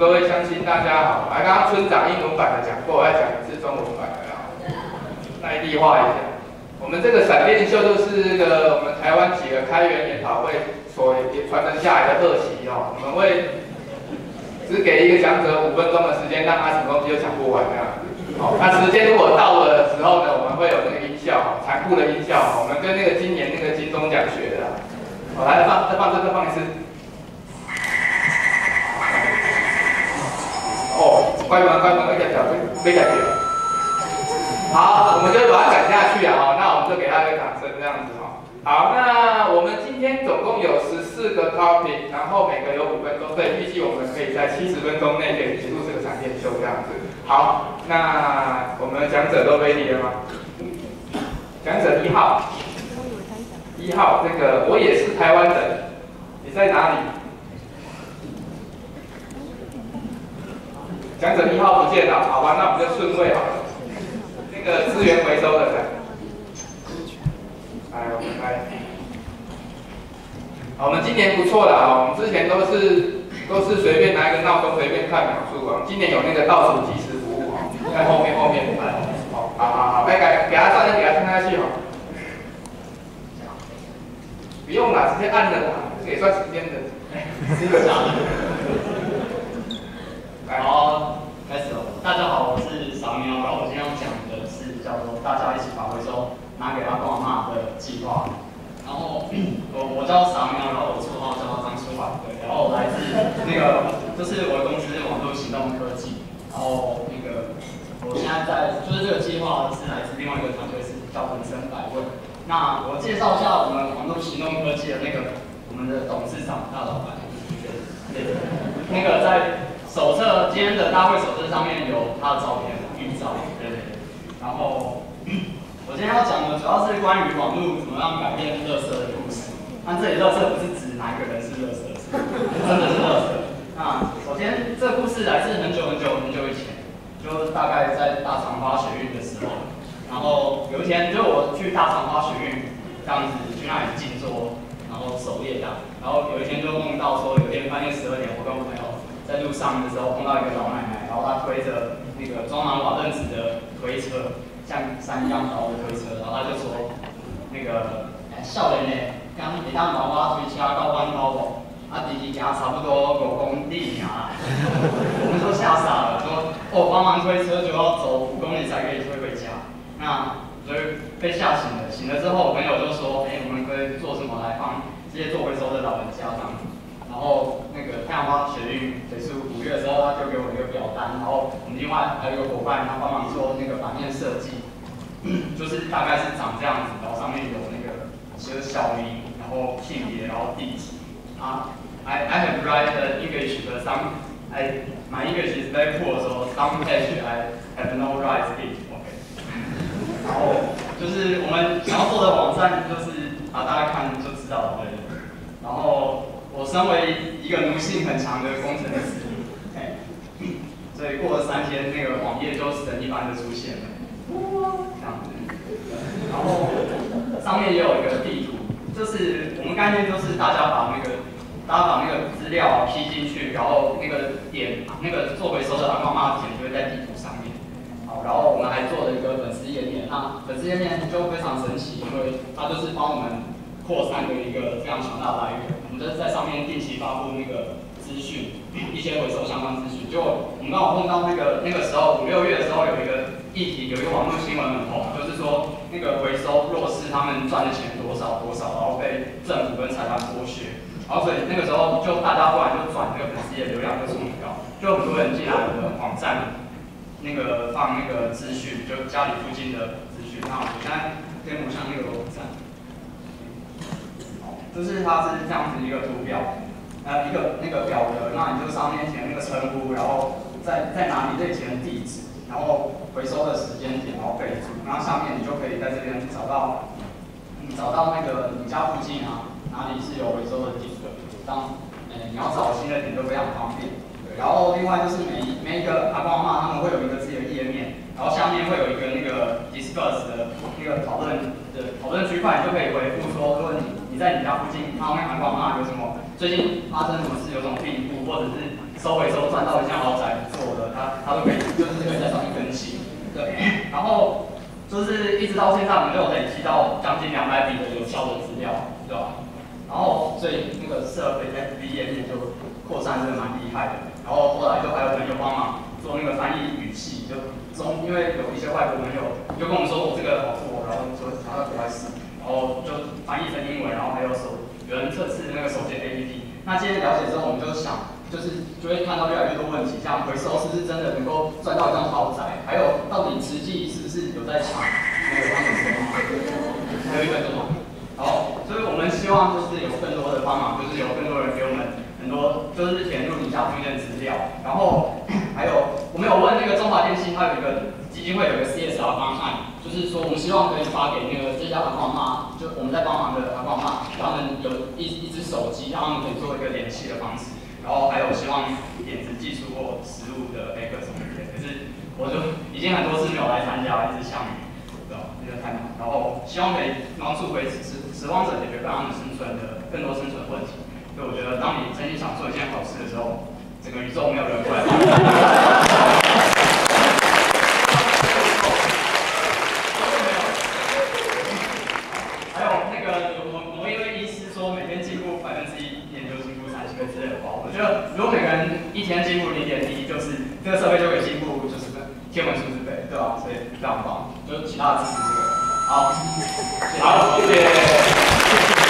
各位乡亲大家好，刚刚村长英文版的讲过，我要讲的是中文版的啦，在地化一下。我们这个闪电秀就是我们台湾几个开源研讨会所传承下来的恶习哦，我们会只给一个讲者5分钟的时间，让他什么东西都讲不完这样子。好，那时间如果到了的时候呢，我们会有那个音效，残酷的音效，我们跟那个今年那个金钟奖学的啦。好，来再放一次。哦，关门，没感觉。好，我们就把它赶下去啊！好，那我们就给他一个掌声，这样子哈。好，那我们今天总共有14个 topic， 然后每个有5分钟，所以预计我们可以在70分钟内可以结束这个闪电秀这样子。好，那我们的讲者都 ready 了吗？讲者1号，1号，这个我也是台湾人，你在哪里？讲者1号不见了，好吧，那我们就顺位好了。那个资源回收的人，来，我们来。好，我们今年不错啦，我们之前都是随便拿一个闹钟随便看秒数啊，今年有那个倒数计时服务哦，在后面来，好，给他上去，给他听下去哈。不用啦，直接按了啦，这个也算时间的。 真的假的？好，开始了。大家好，我是扫描，然后我今天要讲的是叫做大家一起把回收拿给阿公阿嬷的计划。然后我叫扫描，然后我绰号叫张书华，对，然后我来自就是我的公司网络行动科技。然后我现在就是这个计划是来自另外一个团队，是叫人生百问。那我介绍一下我们网络行动科技的我们的董事长大老板，那个在手册今天的大会手册上面有他的照片预照，对。然后我今天要讲的主要是关于网络怎么样改变垃圾的故事。那这里垃圾不是指哪一个人是垃圾，真的是垃圾。那首先这个故事来自很久以前，就大概在大肠花学运的时候。然后有一天，就我去大肠花学运这样子去那里静坐，然后守夜这样。然后有一天就梦到说，有一天半夜12点，我跟我朋友在路上的时候碰到一个老奶奶，然后她推着那个装满瓦楞纸的推车，像山一样高的推车，然后她就说少年呢，刚会当老我推车到弯刀无，弟弟行差不多5公里啊。我们都吓傻了，说帮忙推车就要走5公里才可以推回家。那所以被吓醒了，醒了之后，我朋友就说，我们可以做什么来帮这些做回收的老人家这样子。然后太阳花学运结束5月的时候，他就给我一个表单，然后我们另外还有一个伙伴，他帮忙做版面设计，就是大概是长这样子，然后上面有写小名，然后性别，然后地址。I have read the English, but my English is very poor, so some page I have no right speak. OK. 然后就是我们想要做的网站，就是大家看就知道了，对。然后我身为一个奴性很强的工程师，所以过了3天，网页就神一般的出现了，这样子。然后上面也有一个地图，就是我们概念就是大家把资料批进去，然后点做回收的阿公阿嬷点就会在地图上面。好，然后我们还做了一个粉丝页面，那粉丝页面就非常神奇，因为它就是帮我们扩散的一个非常强大的来源。我们就是在上面定期发布资讯，一些回收相关资讯。就我们刚好碰到那个时候5、6月的时候有一个议题，有一个网络新闻很红，就是说回收弱势他们赚的钱多少，然后被政府跟财团剥削。然后所以那个时候就大家忽然就转粉丝页流量就冲很高，就很多人进来我的网站放资讯，就家里附近的资讯。那我现在先模像网站，就是它是这样子一个图表，一个表格，那你就上面填称呼，然后在哪里这填地址，然后回收的时间点，然后备注，然后下面你就可以在这边找到你家附近哪里是有回收的点，你要找新的点就非常方便。对，然后另外就是每一个阿公阿嬷他们会有一个自己的页面，然后下面会有一个discuss 的讨论区块，你就可以回复说，如果你你在你家附近看到那阿公阿嬤有什么最近发生什么事，有什么病故，或者是收回收赚到一项豪宅不错的，他都可以就是可以在上面更新。对，然后就是一直到现在，我们就有累积到将近200笔的有效的资料，对吧？然后所以那个设备 FB 页面就扩散真的蛮厉害的。然后后来就还有朋友帮忙做那个翻译语系，因为有一些外国朋友就跟我们说我这个好做，然后说他在国外试，然后就翻译成英文，然后还有有人测试那个手写 APP。那今天了解之后，我们就想。就会看到越来越多问题，像回收是不是真的能够赚到一张豪宅，还有到底实际是不是有在抢那个他们的还有一个什么？好，所以我们希望就是有更多的帮忙，就是有更多人给我们很多就是填入以下附件资料，然后还有我们有问那个中华电信，它有一个基金会有一个 CSR 方案，就是说我们希望可以发给那个这家阿公阿嬤，就我们在帮忙的阿公阿嬤，他们有一只手机，让他们可以做一个联系的方式。然后还有希望点子技术或实物的 hacker 什么的，可是我就已经很多次没有来参加，一直项目，对吧？那个太忙。然后希望可以帮助拾荒者解决他们生存的更多生存问题。所以我觉得，当你真心想做一件好事的时候，整个宇宙没有人会来帮你。还有那个某一位医师说，每天进步1%，一年就进步30倍之类的话，我觉得如果每个人一天进步0.1，就是这个社会就可以进步90倍，天文数字倍，对吧？所以非常棒，就其他的支持这个。好，谢谢。 好，谢谢。